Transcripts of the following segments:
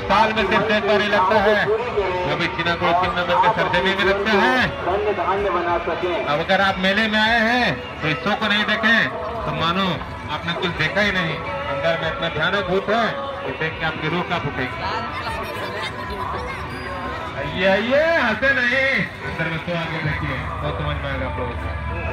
साल में सिर्फ एक बार ही लगता है, जो भी चिनाकोड़ चिन्ह के सर्जरी में लगता है। अब अगर आप मेले में आए हैं तो इस शो को नहीं देखें तो मानो आपने कुछ देखा ही नहीं। अंदर में इतना भयानक भूत है कि देख के आपकी रूह कांप उठेगी। आइए हंसे नहीं, अंदर में तो आगे देखिए तो समझ में आएगा आप लोगों को।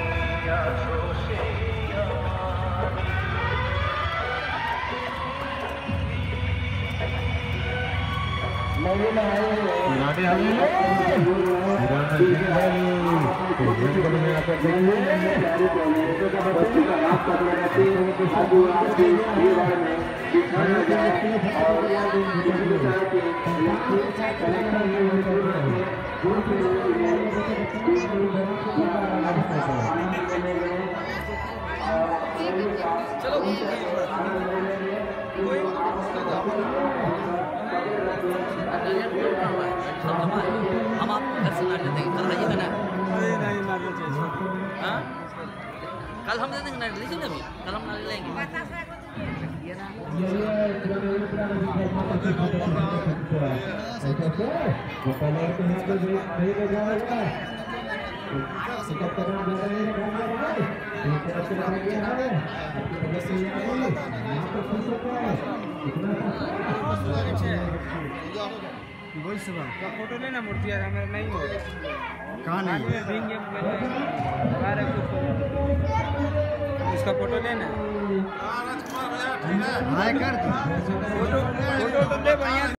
हम आपको घर से मार देते हैं, कल आइएगा ना। नहीं मारना चाहिए। हाँ कल हम दे देंगे ना, लीजिए ना, अभी कल हम लेंगे। बोल सुबह का फोटो लेना मूर्ति यार, हमें नहीं हो कहाँ नहीं इसका फोटो लेना। हाँ कर फोटो तो दे बढ़िया।